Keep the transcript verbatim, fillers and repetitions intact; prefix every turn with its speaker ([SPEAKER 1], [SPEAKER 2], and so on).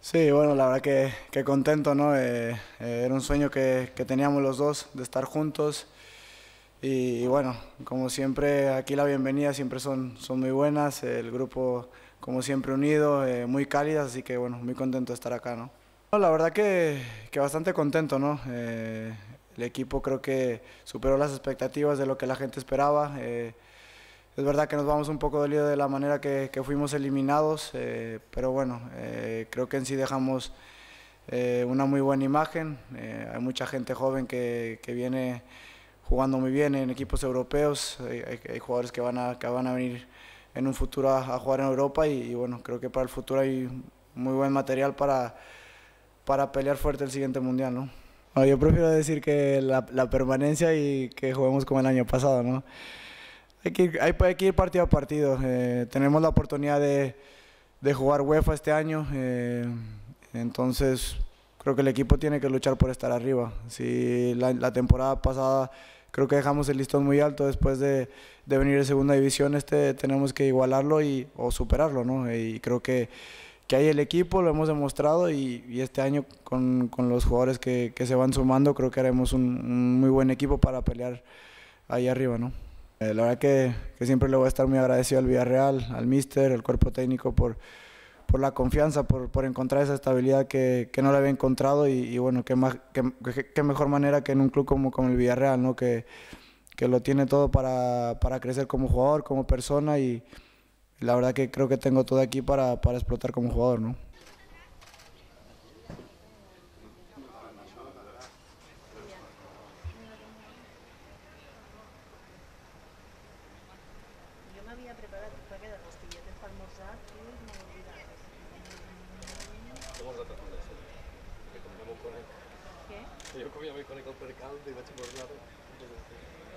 [SPEAKER 1] Sí, bueno, la verdad que, que contento, ¿no? Eh, eh, era un sueño que, que teníamos los dos de estar juntos y, y bueno, como siempre aquí la bienvenida siempre son, son muy buenas, el grupo como siempre unido, eh, muy cálidas, así que bueno, muy contento de estar acá, ¿no? No, la verdad que, que bastante contento, ¿no? Eh, el equipo creo que superó las expectativas de lo que la gente esperaba. Eh, es verdad que nos vamos un poco dolidos de la manera que, que fuimos eliminados, eh, pero bueno, eh, creo que en sí dejamos eh, una muy buena imagen. Eh, hay mucha gente joven que, que viene jugando muy bien en equipos europeos. Hay, hay, hay jugadores que van, a, que van a venir en un futuro a, a jugar en Europa y, y bueno, creo que para el futuro hay muy buen material para, para pelear fuerte el siguiente mundial, ¿no? No, yo prefiero decir que la, la permanencia y que juguemos como el año pasado, ¿no? Hay que ir, hay, hay que ir partido a partido. Eh, tenemos la oportunidad de, de jugar UEFA este año, eh, entonces creo que el equipo tiene que luchar por estar arriba. Si la, la temporada pasada creo que dejamos el listón muy alto después de, de venir de segunda división, este tenemos que igualarlo y, o superarlo, ¿no? Y creo que, que hay el equipo, lo hemos demostrado y, y este año con, con los jugadores que, que, se van sumando creo que haremos un, un muy buen equipo para pelear ahí arriba, ¿no? Eh, la verdad que, que siempre le voy a estar muy agradecido al Villarreal, al míster, al cuerpo técnico por, por la confianza, por, por encontrar esa estabilidad que, que no la había encontrado y, y bueno, qué, más, qué, qué, mejor manera que en un club como, como el Villarreal, ¿no? Que, que lo tiene todo para, para crecer como jugador, como persona y la verdad que creo que tengo todo aquí para, para explotar como jugador, ¿no?
[SPEAKER 2] Jo m'havia preparat per quedar rosquilletes per almorzar i m'ho he oblidat.
[SPEAKER 3] He guardat les meves, perquè com ja m'ho conec,
[SPEAKER 2] Què?
[SPEAKER 3] jo com ja m'hi conec el percal, i vaig guardar-ho.